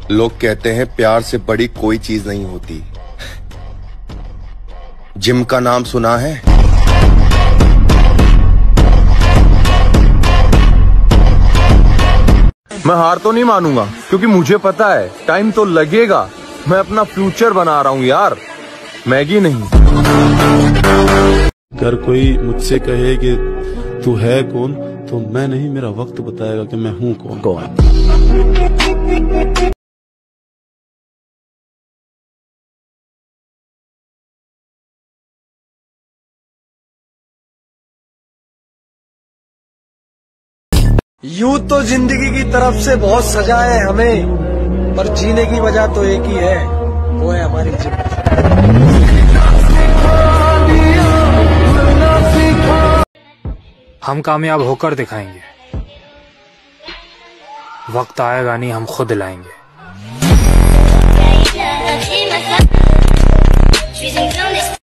लोग कहते हैं प्यार से बड़ी कोई चीज नहीं होती। जिम का नाम सुना है? मैं हार तो नहीं मानूंगा, क्योंकि मुझे पता है टाइम तो लगेगा। मैं अपना फ्यूचर बना रहा हूँ यार, मैगी नहीं। अगर कोई मुझसे कहे कि तू है कौन, तो मैं नहीं, मेरा वक्त बताएगा कि मैं हूँ कौन। यूं तो जिंदगी की तरफ से बहुत सजा है हमें, पर जीने की वजह तो एक ही है, वो है हमारी जिंदगी। हम कामयाब होकर दिखाएंगे, वक्त आएगा नहीं हम खुद लाएंगे।